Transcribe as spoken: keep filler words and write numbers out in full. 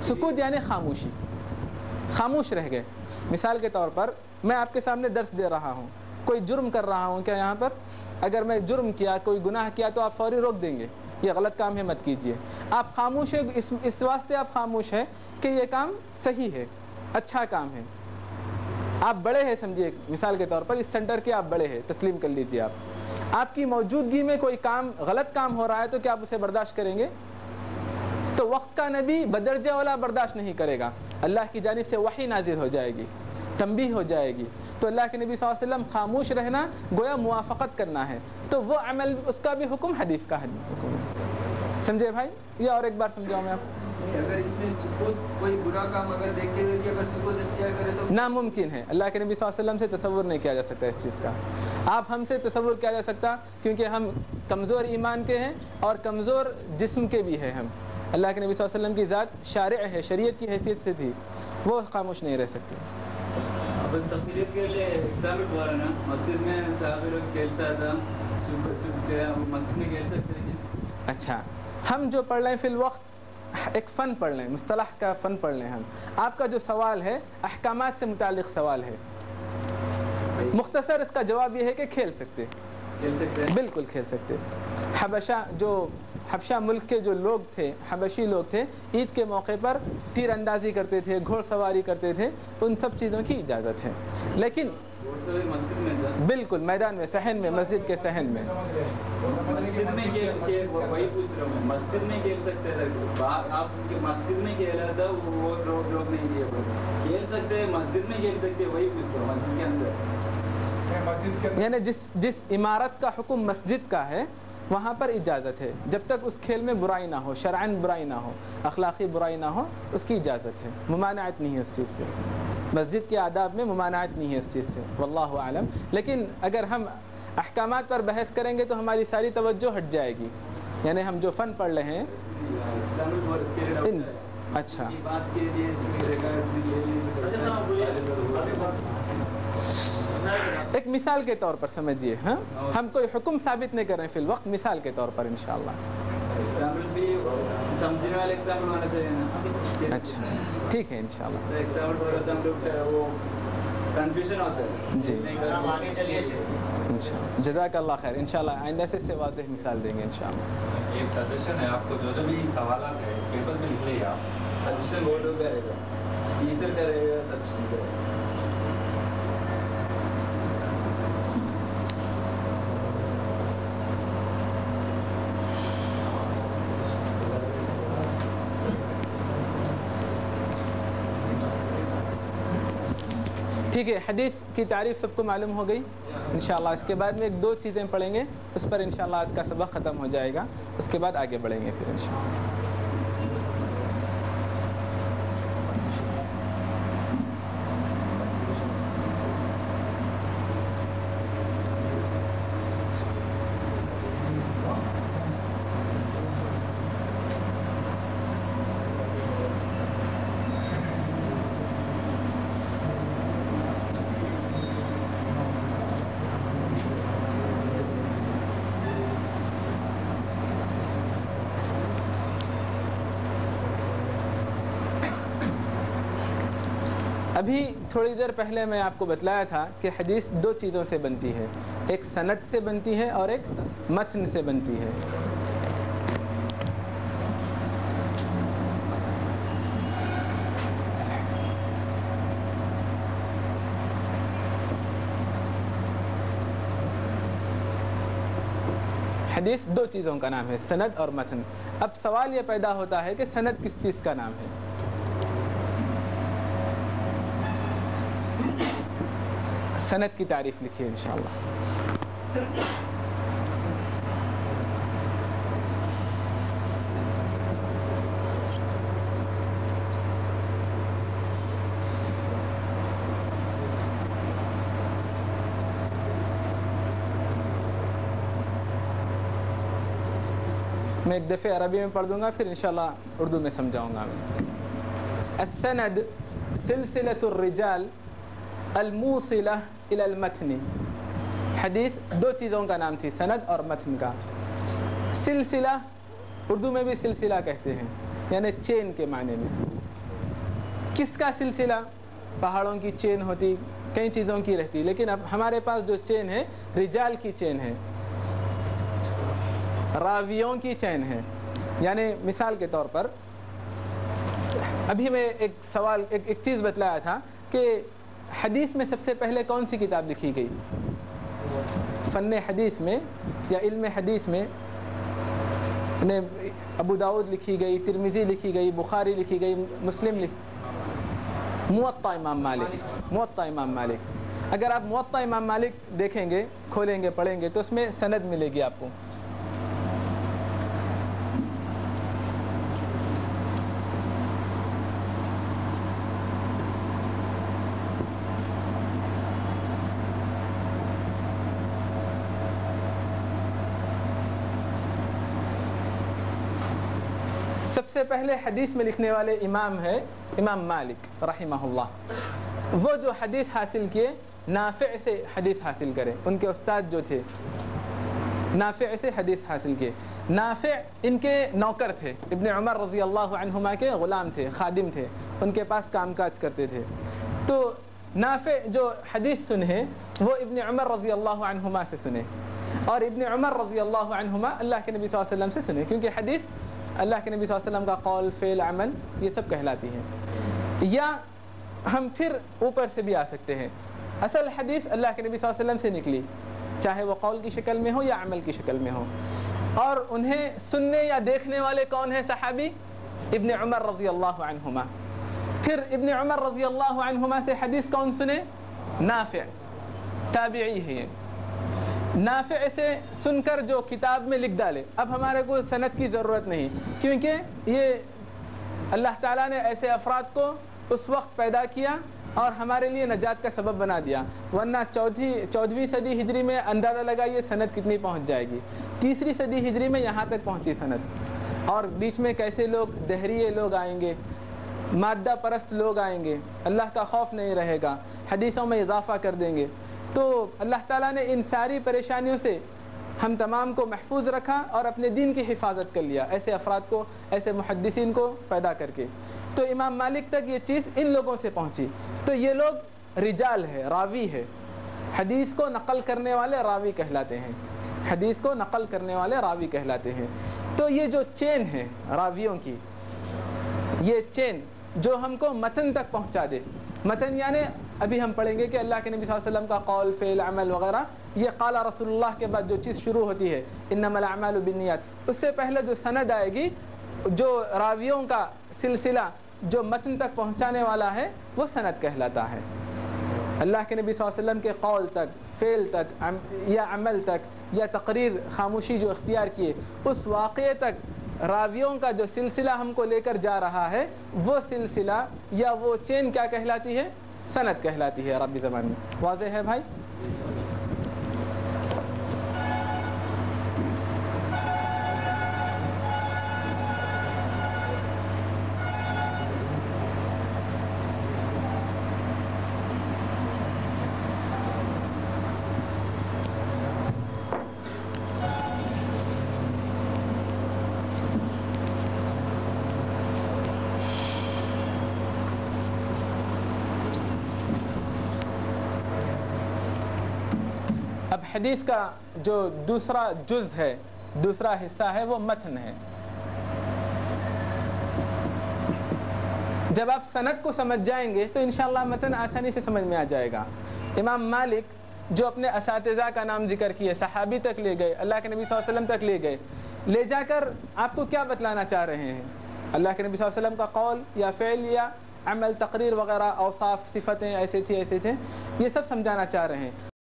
سکوت یعنی خاموشی، خاموش رہ گئے. مثال کے طور پر میں آپ کے سامنے درس دے رہا ہوں، کوئی جرم کر رہا ہوں کیا یہاں پر؟ اگر میں جرم کیا، کوئی گناہ کیا تو آپ فوری روک دیں گے، یہ غلط کام ہے مت کیجیے. آپ خاموش ہے اس اس واسطے آپ خاموش ہیں کہ یہ کام صحیح ہے، اچھا کام ہے. آپ بڑے ہیں سمجھیے، مثال کے طور پر اس سینٹر کے آپ بڑے ہیں، تسلیم کر لیجیے. آپ آپ کی موجودگی میں کوئی کام غلط کام ہو رہا ہے تو کیا آپ اسے برداشت کریں گے؟ تو وقت کا نبی بدرجہ والا برداشت نہیں کرے گا. اللہ کی جانب سے وحی نازل ہو جائے گی، تنبیہ ہو جائے گی، تو اللہ کے نبی صلی اللہ علیہ وسلم خاموش رہنا گویا موافقت کرنا ہے، تو وہ عمل اس کا بھی حکم حدیث کا حکم ہے. سمجھے بھائی؟ یہ اور ایک بار سمجھاؤں میں آپ. اگر اس میں سکوت کوئی برا کام اگر دیکھتے ہوئے کہ اگر سکوت اختیار کرے تو ناممکن ہے. اللہ کے نبی صلی اللہ علیہ وسلم سے تصور نہیں کیا جا سکتا اس چیز کا. آپ ہم سے تصور کیا جا سکتا کیونکہ ہم کمزور ایمان کے ہیں اور کمزور جسم کے بھی ہیں. ہم اللہ کے نبی صلی اللہ علیہ وسلم کی ذات شارع ہے، شریعت کی حیثیت سے تھی، وہ خاموش نہیں رہ سکتی. تقریر کے لیے ایگزامپل ہوا ہے نا، مسجد میں صحابہ لوگ کھیلتا تھا، چھپ چھپ کے مسجد میں کھیل سکتے ہیں. اچھا، ہم جو پڑھ لیں فی الوقت ایک فن پڑھ لیں، مصطلح کا فن پڑھ لیں. ہم آپ کا جو سوال ہے احکامات سے متعلق سوال ہے، مختصر اس کا جواب یہ ہے کہ کھیل سکتے کھیل سکتے ہیں، بالکل کھیل سکتے. حبشہ جو حبشہ ملک کے جو لوگ تھے، حبشی لوگ تھے، عید کے موقع پر تیر اندازی کرتے تھے، گھوڑ سواری کرتے تھے، ان سب چیزوں کی اجازت ہے. لیکن مسجد میں بالکل میدان میں، صحن میں، مسجد کے صحن میں. مسجد میں کھیل وہی پوچھ رہا ہوں، مسجد میں کھیل سکتے تھے. آپ مسجد میں کھیلا تھا، وہ لوگ لوگ نہیں کیے، کھیل سکتے ہیں مسجد میں کھیل سکتے، وہی پوچھ رہا ہوں. مسجد کے اندر یعنی جس جس عمارت کا حکم مسجد کا ہے وہاں پر اجازت ہے، جب تک اس کھیل میں برائی نہ ہو، شرعاً برائی نہ ہو، اخلاقی برائی نہ ہو، اس کی اجازت ہے. ممانعت نہیں ہے اس چیز سے، مسجد کے آداب میں ممانعت نہیں ہے اس چیز سے، واللہ اعلم. لیکن اگر ہم احکامات پر بحث کریں گے تو ہماری ساری توجہ ہٹ جائے گی. یعنی ہم جو فن پڑھ رہے ہیں ان اچھا ایک مثال کے طور پر سمجھیے. ہاں، ہم کوئی حکم ثابت نہیں کر رہے ہیں فی الوقت، مثال کے طور پر انشاءاللہ. سمجھنے والے ایگزامپل ہونا چاہیے نا. اچھا ٹھیک ہے انشاءاللہ. کنفیوژن ہوتا ہے جی انشاءاللہ. جزاک اللہ خیر. انشاءاللہ آئندہ سے سے واضح مثال دیں گے انشاءاللہ. ایک سجیشن ہے آپ کو، جو جو بھی سوالات ہیں پیپر میں لکھ لیے آپ. سجیشن بورڈ کرے گا، ٹیچر کرے گا، سجیشن کرے گا. ٹھیک ہے. حدیث کی تعریف سب کو معلوم ہو گئی انشاءاللہ. اس کے بعد میں ایک دو چیزیں پڑھیں گے، اس پر انشاءاللہ آج کا سبق ختم ہو جائے گا. اس کے بعد آگے بڑھیں گے پھر انشاءاللہ. ابھی تھوڑی دیر پہلے میں آپ کو بتلایا تھا کہ حدیث دو چیزوں سے بنتی ہے، ایک سند سے بنتی ہے اور ایک متن سے بنتی ہے. حدیث دو چیزوں کا نام ہے، سند اور متن. اب سوال یہ پیدا ہوتا ہے کہ سند کس چیز کا نام ہے؟ سند کی تعریف لکھیے انشاءاللہ. میں ایک دفعہ عربی میں پڑھ دوں گا، پھر انشاءاللہ اردو میں سمجھاؤں گا. السند سلسلۃ الرجال الموصلہ الی المتن. حدیث دو چیزوں کا نام تھی، سند اور متن کا. سلسلہ اردو میں بھی سلسلہ کہتے ہیں، یعنی چین کے معنی میں. کس کا سلسلہ؟ پہاڑوں کی چین ہوتی، کئی چیزوں کی رہتی، لیکن اب ہمارے پاس جو چین ہے رجال کی چین ہے، راویوں کی چین ہے. یعنی مثال کے طور پر ابھی میں ایک سوال ایک ایک چیز بتلایا تھا کہ حدیث میں سب سے پہلے کون سی کتاب لکھی گئی؟ فن حدیث میں یا علم حدیث میں ابو داؤد لکھی گئی، ترمذی لکھی گئی، بخاری لکھی گئی، مسلم لکھ موطا امام مالک. موطا امام مالک اگر آپ موطا امام مالک دیکھیں گے، کھولیں گے، پڑھیں گے تو اس میں سند ملے گی آپ کو. سب سے پہلے حدیث میں لکھنے والے امام ہے امام مالک رحمہ اللہ. وہ جو حدیث حاصل کیے نافع سے حدیث حاصل کرے، ان کے استاد جو تھے نافع سے حدیث حاصل کیے. نافع ان کے نوکر تھے، ابن عمر رضی اللہ عنہما کے غلام تھے، خادم تھے، ان کے پاس کام کاج کرتے تھے. تو نافع جو حدیث سنے وہ ابن عمر رضی اللہ عنہما سے سنے، اور ابن عمر رضی اللہ عنہما اللہ کے نبی صلی اللہ علیہ وسلم سے سنے، کیونکہ حدیث اللہ کے نبی صلی اللہ علیہ وسلم کا قول، فعل، عمل یہ سب کہلاتی ہیں. یا ہم پھر اوپر سے بھی آ سکتے ہیں، اصل حدیث اللہ کے نبی صلی اللہ علیہ وسلم سے نکلی، چاہے وہ قول کی شکل میں ہو یا عمل کی شکل میں ہو، اور انہیں سننے یا دیکھنے والے کون ہیں؟ صحابی ابن عمر رضی اللہ عنہما. پھر ابن عمر رضی اللہ عنہما سے حدیث کون سنے؟ نافع، تابعی ہے یہ. نافع سے سن کر جو کتاب میں لکھ ڈالے. اب ہمارے کو سند کی ضرورت نہیں، کیونکہ یہ اللہ تعالیٰ نے ایسے افراد کو اس وقت پیدا کیا اور ہمارے لیے نجات کا سبب بنا دیا، ورنہ چوتھی چودھویں صدی ہجری میں اندازہ لگائیے سند کتنی پہنچ جائے گی. تیسری صدی ہجری میں یہاں تک پہنچی سند، اور بیچ میں کیسے لوگ دہریے لوگ آئیں گے، مادہ پرست لوگ آئیں گے، اللہ کا خوف نہیں رہے گا، حدیثوں میں اضافہ کر دیں گے. تو اللہ تعالیٰ نے ان ساری پریشانیوں سے ہم تمام کو محفوظ رکھا اور اپنے دین کی حفاظت کر لیا، ایسے افراد کو، ایسے محدثین کو پیدا کر کے. تو امام مالک تک یہ چیز ان لوگوں سے پہنچی. تو یہ لوگ رجال ہے، راوی ہے، حدیث کو نقل کرنے والے راوی کہلاتے ہیں، حدیث کو نقل کرنے والے راوی کہلاتے ہیں. تو یہ جو چین ہے راویوں کی، یہ چین جو ہم کو متن تک پہنچا دے. متن یعنی ابھی ہم پڑھیں گے کہ اللہ کے نبی صلی اللہ علیہ وسلم کا قول، فعل، عمل وغیرہ، یہ قال رسول اللہ کے بعد جو چیز شروع ہوتی ہے انما الاعمال بالنیات، اس سے پہلے جو سند آئے گی، جو راویوں کا سلسلہ جو متن تک پہنچانے والا ہے وہ سند کہلاتا ہے. اللہ کے نبی صلی اللہ علیہ وسلم کے قول تک، فعل تک یا عمل تک یا تقریر، خاموشی جو اختیار کیے، اس واقعے تک راویوں کا جو سلسلہ ہم کو لے کر جا رہا ہے، وہ سلسلہ یا وہ چین کیا کہلاتی ہے؟ سند کہلاتی ہے عربی زبان میں. واضح ہے بھائی؟ اب حدیث کا جو دوسرا جز ہے، دوسرا حصہ ہے، وہ متن ہے. جب آپ سند کو سمجھ جائیں گے تو انشاءاللہ متن آسانی سے سمجھ میں آ جائے گا. امام مالک جو اپنے اساتذہ کا نام ذکر کیے، صحابی تک لے گئے، اللہ کے نبی صلی اللہ علیہ وسلم تک لے گئے، لے جا کر آپ کو کیا بتلانا چاہ رہے ہیں؟ اللہ کے نبی صلی اللہ علیہ وسلم کا قول یا فعل یا عمل، تقریر وغیرہ، اوصاف، صفتیں ایسے تھے ایسے تھے، یہ سب سمجھانا چاہ رہے ہیں.